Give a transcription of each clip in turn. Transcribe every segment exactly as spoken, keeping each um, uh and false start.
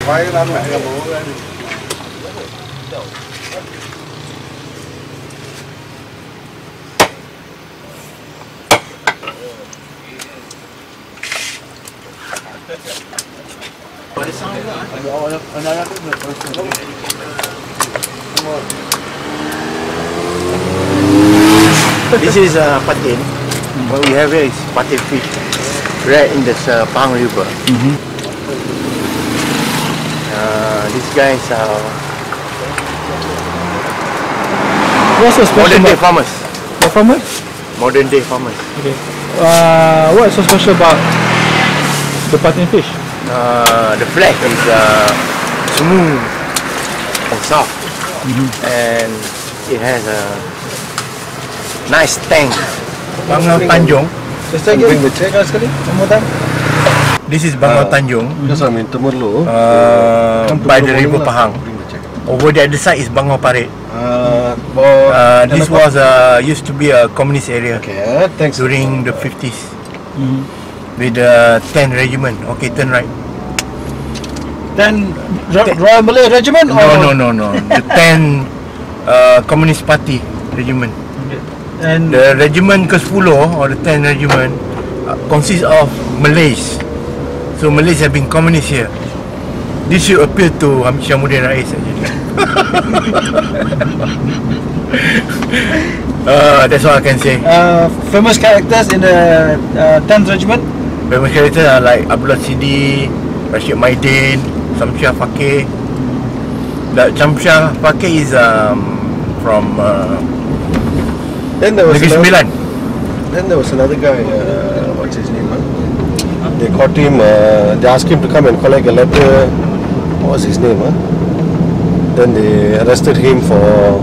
Quay cái đám này là bố đây. This is uh, patin. Mm-hmm. What we have here is patin fish, right in this uh, Pahang River. Mm-hmm. uh, these guys are what's so special modern day about farmers. What farmers? Modern day farmers. Okay. Uh, what's so special about the patin fish? Uh, the flesh is uh, smooth and soft, mm-hmm. and it has a nice tang. Bangau Tanjung. Bring the check sekali. This is Bangau uh, Tanjung. Yes, I'm in Temerloh. Uh, by the river Pahang. Over the other side is Bangau Parit. Uh, uh, this was uh, used to be a communist area. Okay, thanks. During the fifties, mm-hmm. with the tenth Regiment. Okay, turn right. Then Royal Malay Regiment? No, or? no, no, no. The tenth uh, Communist Party Regiment. Okay. And the Regiment ke sepuluh or the tenth Regiment uh, consists of Malays. So Malays have been communist here. This should appeal to Hamid Syamuddin Rais actually. uh, that's all I can say. Uh, famous characters in the uh, tenth Regiment? Famous characters are like Abdullah Sidi, Rashid Maidin, Samsyah Fakir. That Samsyah Fakir is um, from uh, then there was Negeri Sembilan. Then there was another guy, uh, what's his name? Huh? They caught him, uh, they asked him to come and collect a letter. What was his name? Huh? Then they arrested him for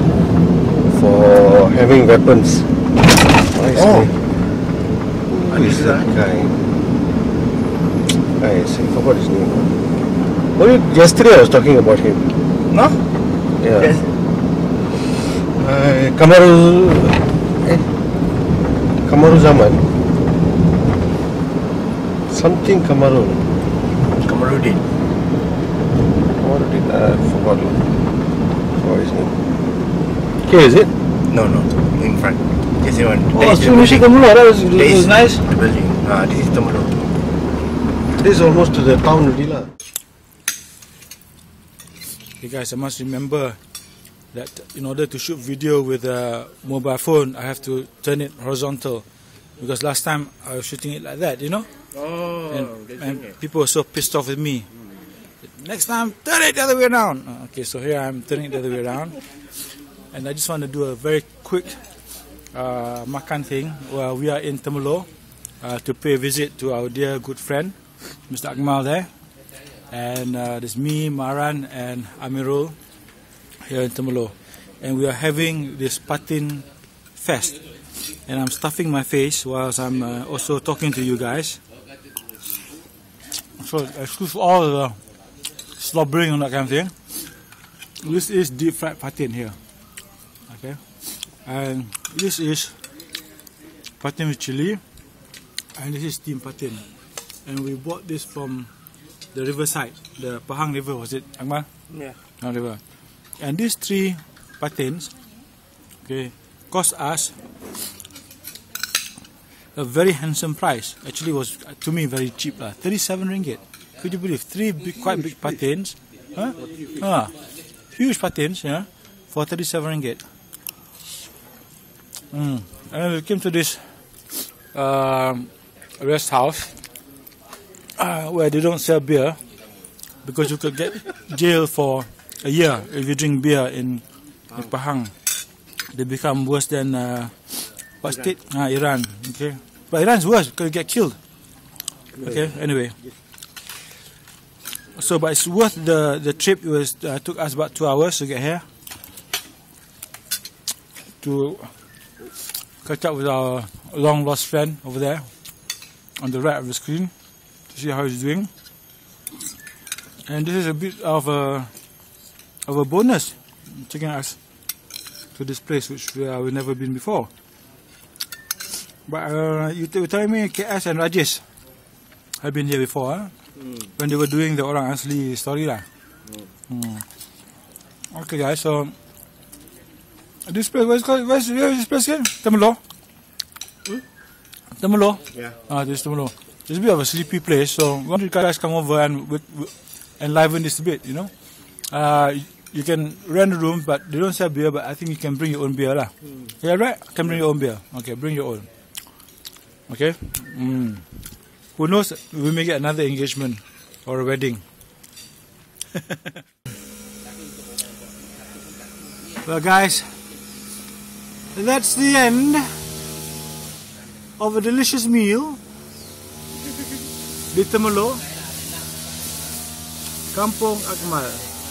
for having weapons. What is oh. Who is that guy? I see, I forgot his name. Oh, yesterday I was talking about him. No? Yeah. Yes. Uh, Kamarul eh? Kamarul Zaman. Something Kamarul. Kamaruddin. Kamaruddin, I forgot. What is his name? Okay, is it? No, no. In front. Yes, one. Oh, Sunushi Temerloh. That was, that was nice. The building. Ah, this is Temerloh. This is almost to the town already lah. Hey guys, I must remember that in order to shoot video with a mobile phone, I have to turn it horizontal, because last time I was shooting it like that, you know. Oh, and, and people were so pissed off with me. Next time, turn it the other way around. Okay, so here I'm turning it the other way around, and I just want to do a very quick uh, makan thing. Well, we are in Temerloh uh, to pay a visit to our dear good friend, Mister Akmal there, and uh, there's me, Maran, and Amirul here in Temerloh, and we are having this patin fest, and I'm stuffing my face whilst I'm uh, also talking to you guys. So excuse all the slobbering and that kind of thing. This is deep fried patin here, okay, and this is patin with chili, and this is steamed patin, and we bought this from the riverside, the Pahang River, was it, Akmal? Yeah. Pahang River. And these three patins, okay, cost us a very handsome price. Actually, was uh, to me very cheap, uh, thirty-seven ringgit. Could you believe three big, quite big patins? Huh? Ah, huge patins, yeah, for thirty-seven ringgit. Mm. And then we came to this um, rest house uh, where they don't sell beer, because you could get jail for a year if you drink beer in, in Pahang. They become worse than uh, what state? Ah, Iran. Okay, but Iran's worse because you get killed. Okay, anyway. So, but it's worth the the trip. It was uh, took us about two hours to get here to catch up with our long lost friend over there on the right of the screen to see how he's doing. And this is a bit of a of a bonus, taking us to this place which we, uh, we've never been before. But uh, you, you tell me K S and Rajesh have been here before, huh? mm. when they were doing the orang asli story lah. Mm. Mm. Okay guys, so this place, where's called, where's, where's this place again? Temerloh? Hmm? Temerloh? Yeah. Ah, this is Temerloh. It's a bit of a sleepy place, so why don't you guys come over and with, with, enliven this a bit, you know? Uh, you can rent a room, but they don't sell beer, but I think you can bring your own beer lah. Mm. Yeah, right? Can bring your own beer. Okay, bring your own. Okay? Mm. Who knows, we may get another engagement or a wedding. Well guys, that's the end of a delicious meal di Temerloh, Kampung Akmal.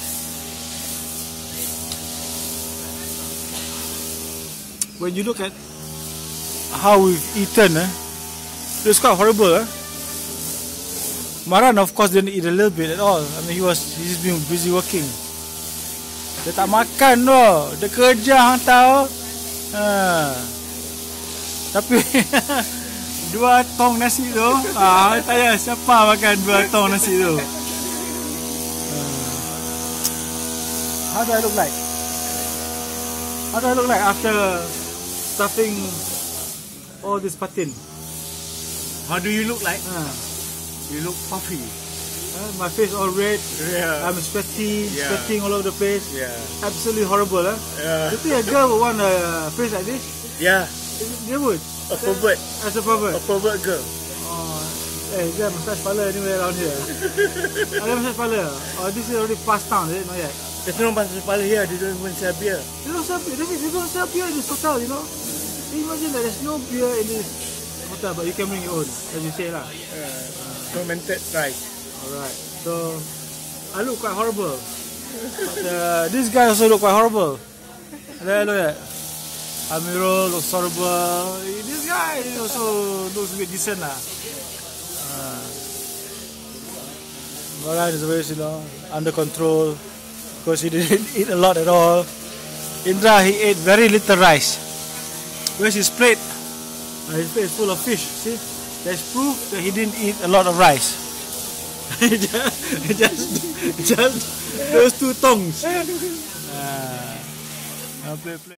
When you look at how we've eaten, eh, it's quite horrible. Eh? Maran of course didn't eat a little bit at all. I mean, he was he's been busy working. Dia tak makan tu. Dia kerja hang tahu. Ha. Tapi dua tong nasi tu, ah, tanya siapa makan dua tong nasi tu. Ha. How do I look like? How do I look like after stuffing all this patin? How do you look like? Ha. You look puffy. Uh, my face all red. Yeah. I'm sweaty, Yeah. sweating all over the place. Yeah. Absolutely horrible. Huh? Yeah. You think a girl would want a face like this? Yeah. They would. A pervert. As a pervert. A pervert girl. Oh, hey, is there a massage parlour anywhere around here? Are there a massage parlour? Oh, this is already past town, is it? Not yet. There's no massage parlour here. They don't even sell beer. They don't sell beer. They don't sell beer in this hotel, you know. Imagine that there's no beer in this hotel, but you can bring your own, as you say lah. Uh, fermented rice. Alright. So, I look quite horrible. But, uh, this guy also look quite horrible. There, look at Amirul looks horrible. This guy also looks a bit decent lah. Uh, Maran is always, you know, under control because he didn't eat a lot at all. Indra, he ate very little rice. Where's his plate? Uh, his plate is full of fish. See, there's proof that he didn't eat a lot of rice. just, just, just those two tongs. Uh, play, play.